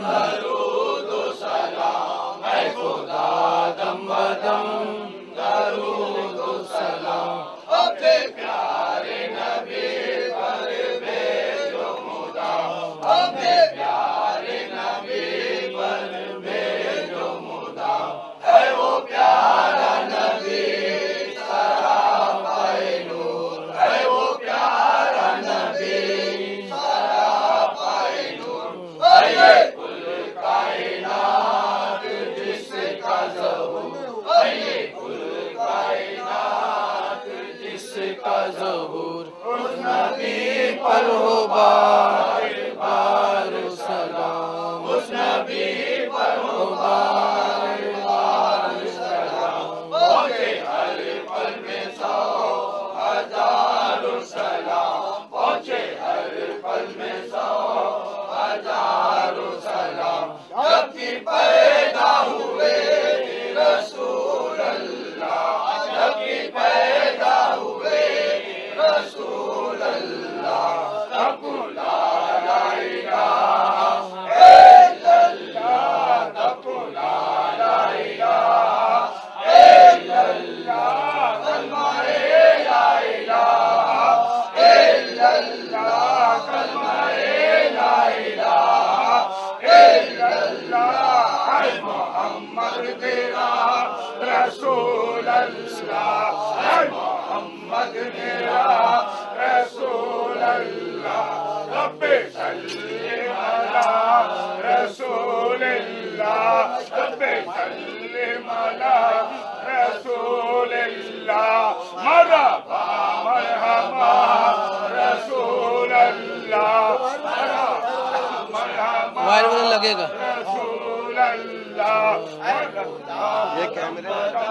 दरूद सलाम है खुदा दम बदम, दरूद सलाम अपने प्यारे नबी पर भेजो मुदाम, अपने प्यारे नबी पर भेजो मुदाम। है वो प्यारा नबी सरापाए नूर, है वो प्यारा नबी सरापाए नूर। ये कुल कायनात जिसका ज़हूर, ये कुल कायनात जिसका ज़हूर, उस नबी पर हो बार बार सलाम, उस नबी पर हो बार बार सलाम। पहुँचे हर पल में 100,000 सलाम, पहुँचे हर पल में 100,000 सलाम। जबकि पैदा हुए रसूल अल्लाह, जबकि पैदा हुए रसूल अल्लाह, तब ला इलाहा इल्लल्लाह, तब ला इलाहा इल्लल्लाह, कलमा-ए ला इलाहा इल्लल्लाह, कलमा-ए ला इलाहा इल्लल्लाह। है मोहम्मद तेरा रसूल अल्लाह, है मोहम्मद तेरा रसूल अल्लाह। रब्बे सल्ली अला रसूलिल्लाह, रब्बे सल्ली अला रसूलिल्लाह। मरहबा मरहबा रसूलल्लाह, मरहबा वायर वाला लगेगा रसूल अल्लाह। ये कैमरे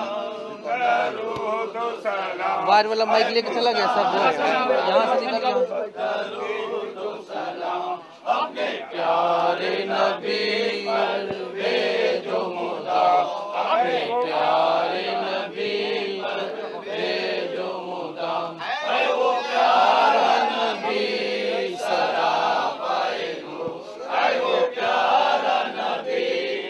दरूद सलाम वायर वाला माइक लेके चला गया सब, यहाँ से निकल गया। दरूद सलाम अपने प्यारे नबी पर भेजो मुदाम, अपने प्यारे नबी पर भेजो मुदाम। है वो प्यारा नबी सरापाए नूर, है वो प्यारा नबी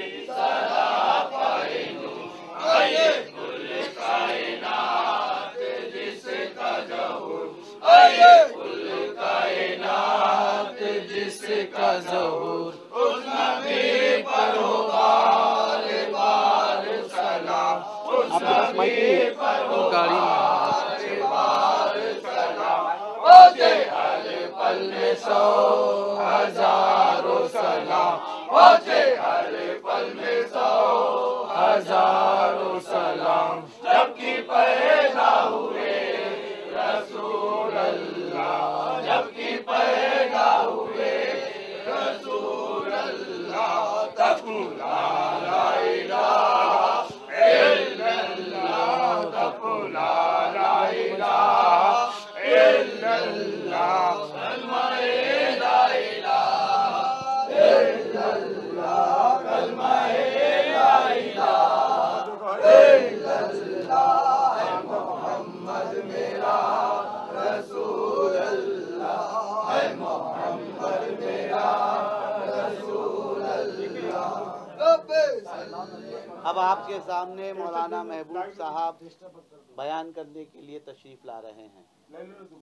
सरापाए नूर। ये कुल कायनात जिसका ज़हूर, ये कुल कायनात जिसका ज़हूर, उस नबी पर हो बार बार सलाम, उस नबी पर हो बार बार सलाम। पहुँचे हर पल में 100,000 सलाम, पहुँचे हर पल में 100,000 सलाम। जबकि पैदा हुए रसूल अल्लाह, जबकि पैदा हुए रसूल अल्लाह, तब ला इलाहा इल्लल्लाह, तब ला इलाहा इल्लल्लाह, कलमा-ए ला इलाहा इल्लल्लाह, कलमा-ए ला इलाहा इल्लल्लाह। है मोहम्मद मेरा रसूल अल्लाह, है मोहम्मद मेरा रसूल अल्लाह। अब आपके सामने मौलाना महबूब साहब बयान करने के लिए तशरीफ ला रहे हैं।